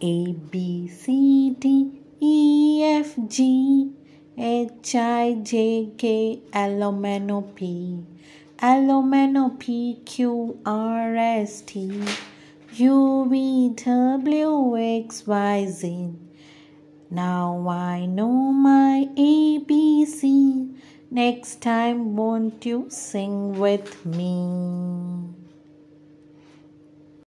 A B C D E F G H I J K L M N O P Q R S T U V W X Y Z. Now I know my ABC. Next time, won't you sing with me?